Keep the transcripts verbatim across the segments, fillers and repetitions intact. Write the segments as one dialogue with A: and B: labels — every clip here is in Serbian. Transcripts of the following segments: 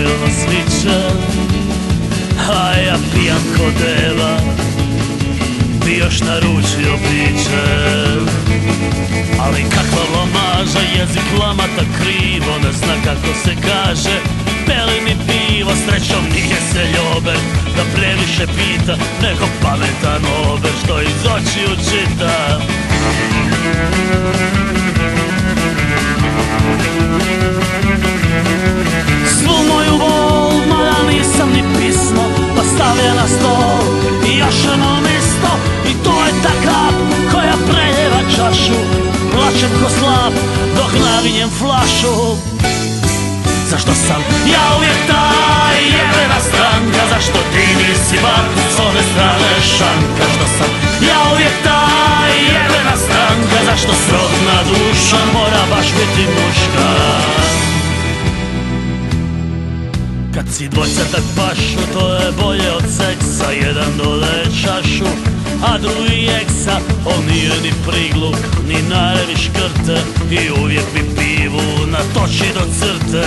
A: mojom sliče, a ja pijan ko deva bi još naručio piće. Ali kakva blamaža, jezik lamata krivo, ne zna kako se kaže, peli mi pivo, srećom nije se ljober, da previše pita, nego pametan ober, što iz očiju čita. Svu moju bol, mada nisam ni pismo, pa stavlja na stol i još jedno mesto, i to je ta kap koja preljeva čašu. Plačem ko slab dok navinjem flašu. Zašto sam ja uvijek ta jebena stranka, zašto ti nisi bar s one strane šanka? Što sam ja uvijek ta jebena stranka, zašto srodna duša mora baš biti muška? Kad si dvojca tak pašu, to je bolje od seksa, jedan dole čašu, a drugi eksa. On nije ni prigluk, ni narevi škrte, i uvijek mi pivu natoči do crte.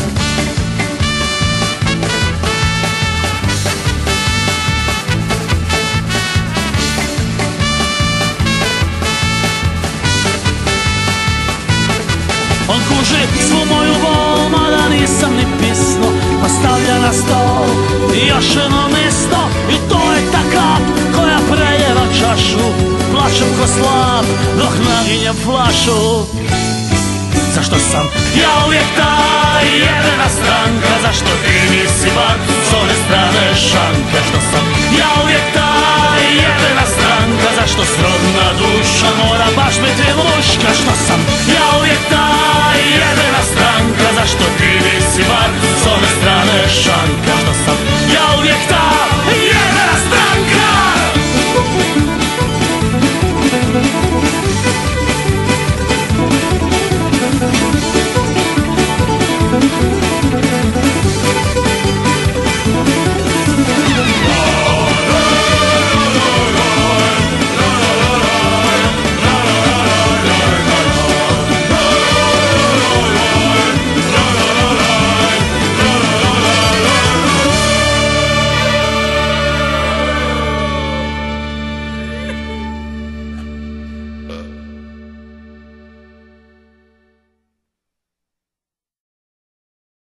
A: On kuži svu moju bol, mada nisam ni pisno, pa stavlja na stol i još jedno mesto, i to je ta kap koja preljeva čašu. Plačem ko slab dok naginjem flašu. Zašto sam ja uvijek ta jebena strana?